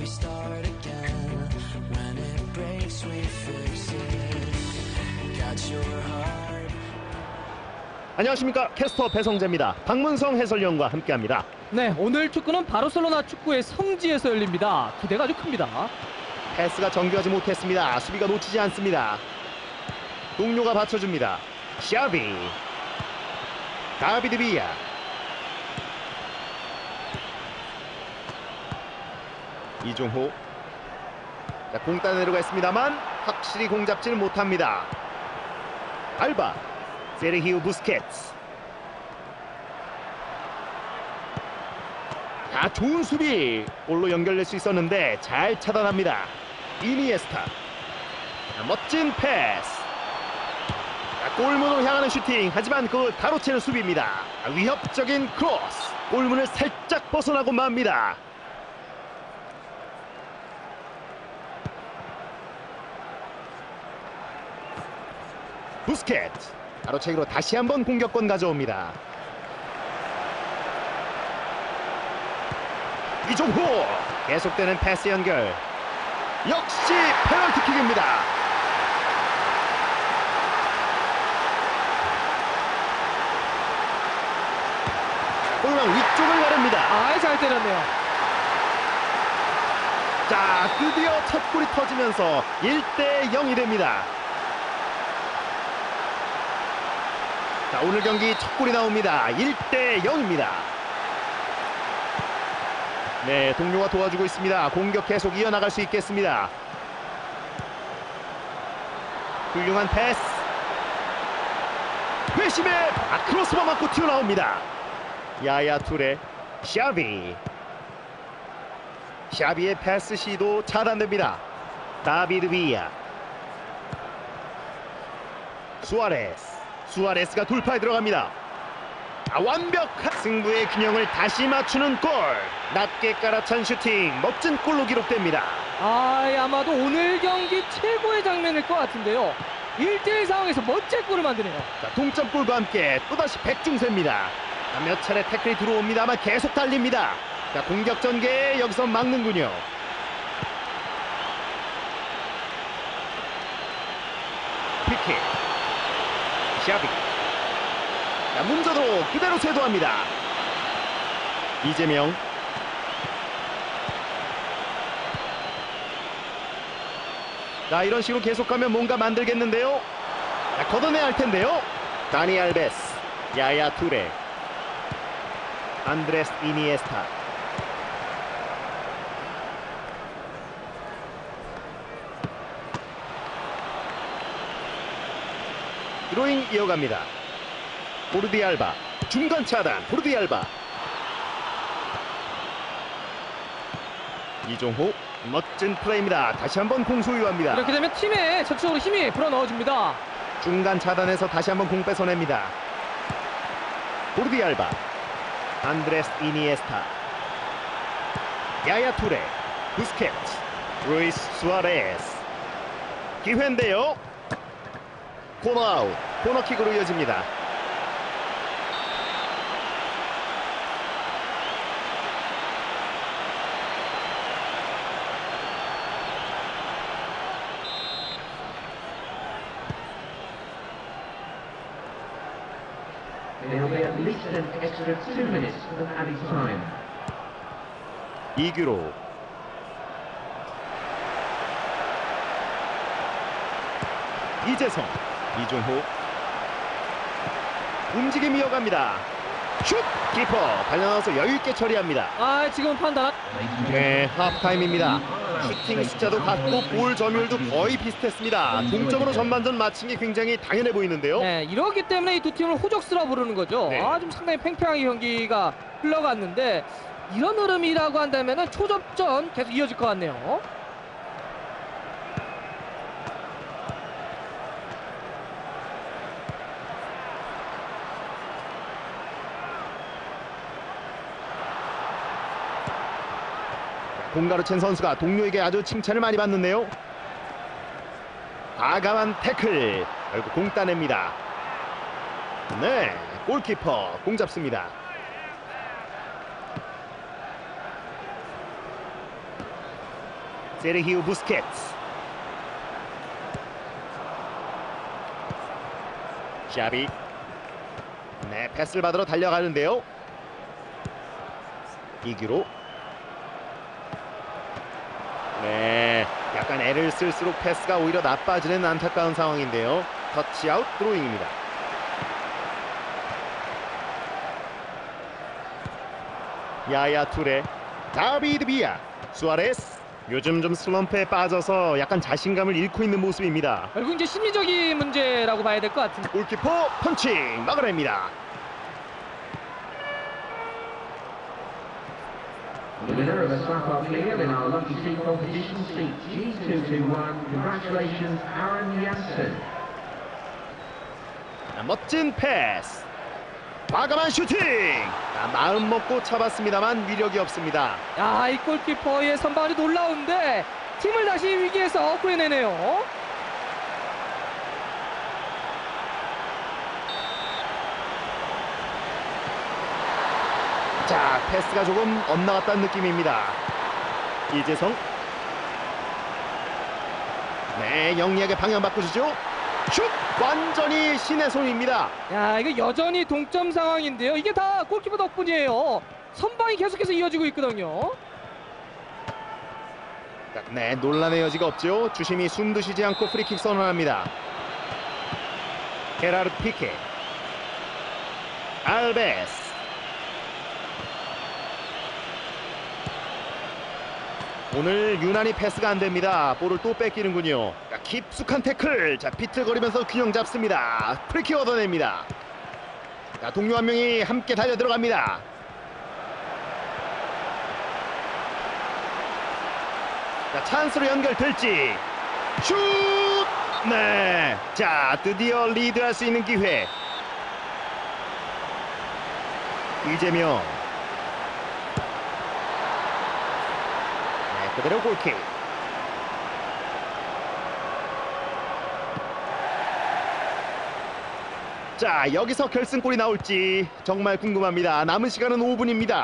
start again. When it breaks, we fix it. Got your heart. 안녕하십니까, 캐스터 배성재입니다. 박문성 해설위원과 함께합니다. 네, 오늘 축구는 바르셀로나 축구의 성지에서 열립니다. 기대가 아주 큽니다. 패스가 정교하지 못했습니다. 수비가 놓치지 않습니다. 동료가 받쳐줍니다. 샤비, 다비드 비야. 이종호. 자, 공 따내려고 했습니다만 확실히 공 잡지는 못합니다. 알바, 세르히우 부스케츠. 자, 좋은 수비. 골로 연결될 수 있었는데 잘 차단합니다. 이니에스타. 자, 멋진 패스. 자, 골문으로 향하는 슈팅. 하지만 그걸 가로채는 수비입니다. 자, 위협적인 크로스. 골문을 살짝 벗어나고 맙니다. 부스케츠. 가로채기로 다시 한번 공격권 가져옵니다. 이종호. 계속되는 패스 연결. 역시 페널티킥입니다. 골망 위쪽을 가릅니다. 잘 때렸네요. 자, 드디어 첫 골이 터지면서 1대 0이 됩니다. 자, 오늘 경기 첫 골이 나옵니다. 1대 0입니다. 네, 동료가 도와주고 있습니다. 공격 계속 이어나갈 수 있겠습니다. 훌륭한 패스. 회심에 크로스바 맞고 튀어나옵니다. 야야 투레. 샤비. 샤비의 패스 시도 차단됩니다. 다비드 비야. 수아레스. 수아레스가 돌파에 들어갑니다. 완벽한 승부의 균형을 다시 맞추는 골. 낮게 깔아찬 슈팅. 멋진 골로 기록됩니다. 아마도 오늘 경기 최고의 장면일 것 같은데요. 1대1 상황에서 멋진 골을 만드네요. 자, 동점골과 함께 또다시 백중세입니다. 몇 차례 태클이 들어옵니다만 계속 달립니다. 자, 공격 전개 여기서 막는군요. 피키. 샤비. 자, 문제도 그대로 쇄도합니다. 이재명. 자, 이런 식으로 계속하면 뭔가 만들겠는데요. 자, 걷어내야 할 텐데요. 다니 알베스. 야야 투레. 안드레스 이니에스타. 드로잉 이어갑니다. 보르디 알바. 중간 차단. 보르디 알바. 이종호. 멋진 플레이입니다. 다시 한번 공 소유합니다. 이렇게 되면 팀에 전체적으로 힘이 불어넣어줍니다. 중간 차단에서 다시 한번 공 뺏어냅니다. 보르디 알바. 안드레스 이니에스타. 야야 투레. 부스케츠. 루이스 수아레스. 기회인데요. 코너 아웃. 코너킥으로 이어집니다. There will be at least an extra 2 minutes of added time. 이규로. 이재성. 이종호. 움직임 이어갑니다. 슛! 키퍼 달려나와서 여유있게 처리합니다. 지금 판단. 네, 하프타임입니다. 슈팅 숫자도 같고 볼 점유율도 거의 비슷했습니다. 동점으로 전반전 마친 게 굉장히 당연해 보이는데요. 네, 이러기 때문에 이 두 팀을 호적스라 부르는 거죠. 네. 좀 상당히 팽팽하게 경기가 흘러갔는데 이런 흐름이라고 한다면 초접전 계속 이어질 것 같네요. 공가르첸 선수가 동료에게 아주 칭찬을 많이 받는데요. 과감한 태클. 결국 공 따냅니다. 네, 골키퍼 공 잡습니다. 세르히우 부스케츠. 샤비. 네, 패스를 받으러 달려가는데요. 이규로. 네, 약간 애를 쓸수록 패스가 오히려 나빠지는 안타까운 상황인데요. 터치아웃 드로잉입니다. 야야 투레, 다비드 비아, 수아레스. 요즘 좀 슬럼프에 빠져서 약간 자신감을 잃고 있는 모습입니다. 결국 이제 심리적인 문제라고 봐야 될 것 같은데. 골키퍼 펀칭 막아냅니다. The winner of a Sapphire Clear in our Lucky Seat competition, seat G221. Congratulations, Aaron Janssen. 멋진 패스. 과감한 슈팅. 마음 먹고 잡았습니다만 위력이 없습니다. 야, 이 골키퍼의 선방이 놀라운데 팀을 다시 위기에서 구해내네요. 자, 패스가 조금 엇나갔다는 느낌입니다. 이재성. 네, 영리하게 방향 바꾸시죠. 슛! 완전히 신의 손입니다. 야, 이거 여전히 동점 상황인데요. 이게 다 골키퍼 덕분이에요. 선방이 계속해서 이어지고 있거든요. 네, 논란의 여지가 없죠. 주심이 숨도 쉬지 않고 프리킥 선언합니다. 게라르드 피케. 알베스. 오늘 유난히 패스가 안 됩니다. 볼을 또 뺏기는군요. 깊숙한 태클. 자, 비틀거리면서 균형 잡습니다. 프리킥 얻어냅니다. 자, 동료 한 명이 함께 달려 들어갑니다. 자, 찬스로 연결될지. 슛! 네. 자, 드디어 리드할 수 있는 기회. 이재명. 그대로 골킥. 자, 여기서 결승골이 나올지 정말 궁금합니다. 남은 시간은 5분입니다.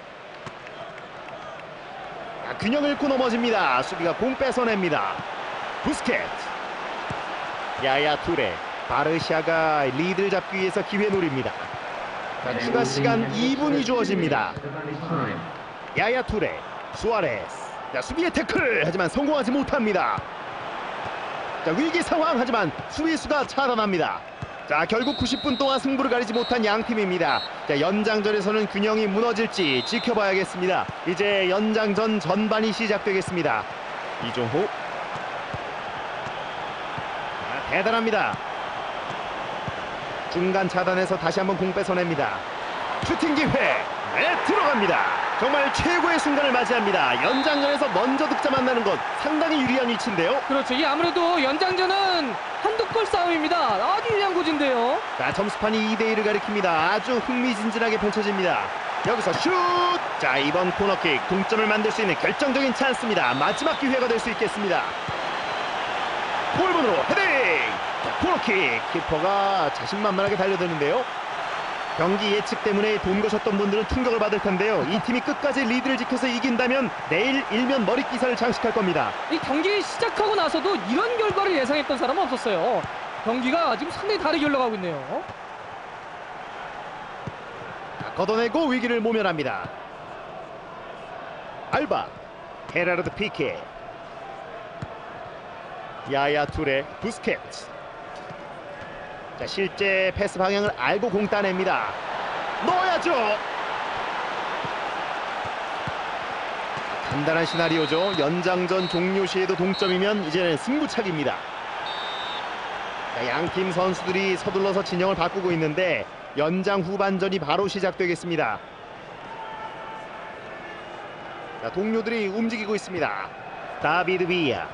균형을 잃고 넘어집니다. 수비가 공 뺏어냅니다. 부스케츠. 야야 투레. 바르샤가 리드를 잡기 위해서 기회 노립니다. 자, 추가 시간 2분이 주어집니다. 야야 투레. 수아레스. 자, 수비의 태클. 하지만 성공하지 못합니다. 자, 위기 상황. 하지만 수비수가 차단합니다. 자, 결국 90분 동안 승부를 가리지 못한 양팀입니다. 자, 연장전에서는 균형이 무너질지 지켜봐야겠습니다. 이제 연장전 전반이 시작되겠습니다. 이종호. 자, 대단합니다. 중간 차단해서 다시 한번 공 뺏어냅니다. 슈팅 기회. 네, 들어갑니다. 정말 최고의 순간을 맞이합니다. 연장전에서 먼저 득점 나는 것 상당히 유리한 위치인데요. 그렇죠. 이 아무래도 연장전은 한두 골 싸움입니다. 아주 유리한 고지인데요. 자, 점수판이 2대1을 가리킵니다. 아주 흥미진진하게 펼쳐집니다. 여기서 슛! 자, 이번 코너킥 동점을 만들 수 있는 결정적인 찬스입니다. 마지막 기회가 될 수 있겠습니다. 골문으로 헤딩! 자, 코너킥. 키퍼가 자신만만하게 달려드는데요. 경기 예측 때문에 돈 거셨던 분들은 충격을 받을 텐데요. 이 팀이 끝까지 리드를 지켜서 이긴다면 내일 일면 머리 기사를 장식할 겁니다. 이 경기 시작하고 나서도 이런 결과를 예상했던 사람은 없었어요. 경기가 지금 상당히 다르게 흘러가고 있네요. 자, 걷어내고 위기를 모면합니다. 알바. 게라르드 피케. 야야 투레. 부스케츠. 자, 실제 패스 방향을 알고 공 따냅니다. 넣어야죠. 간단한 시나리오죠. 연장전 종료 시에도 동점이면 이제는 승부차기입니다. 양팀 선수들이 서둘러서 진영을 바꾸고 있는데 연장 후반전이 바로 시작되겠습니다. 자, 동료들이 움직이고 있습니다. 다비드 비아.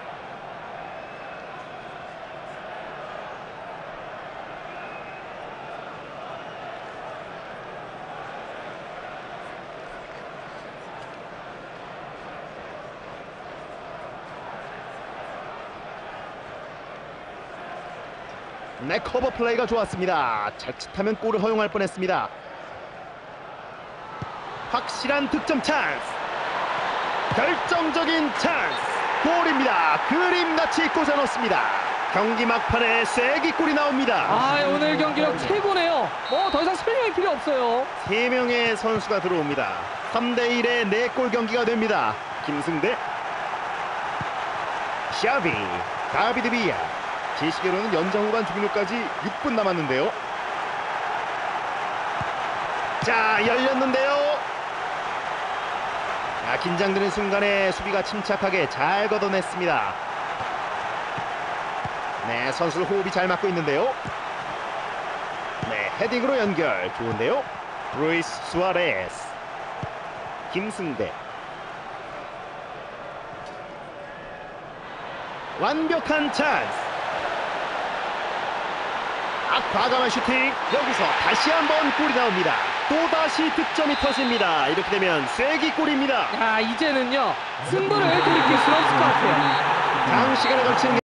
네, 커버 플레이가 좋았습니다. 자칫하면 골을 허용할 뻔했습니다. 확실한 득점 찬스. 결정적인 찬스. 골입니다. 그림같이 꽂아넣습니다. 경기 막판에 쐐기골이 나옵니다. 아, 오늘 경기력 최고네요. 뭐 더 이상 설명이 필요 없어요. 3명의 선수가 들어옵니다. 3대1의 4골 경기가 됩니다. 김승대, 샤비, 다비드 비야. 제 시계로는 연장 후반 종료까지 6분 남았는데요. 자, 열렸는데요. 자, 긴장되는 순간에 수비가 침착하게 잘 걷어냈습니다. 네, 선수들 호흡이 잘 맞고 있는데요. 네, 헤딩으로 연결. 좋은데요. 루이스 수아레스, 김승대. 완벽한 찬스. 과감한 슈팅. 여기서 다시 한번 골이 나옵니다. 또다시 득점이 터집니다. 이렇게 되면 쐐기골입니다. 야, 이제는요 승부를 돌이킬 수 없을 것 같아요. 장시간에 걸친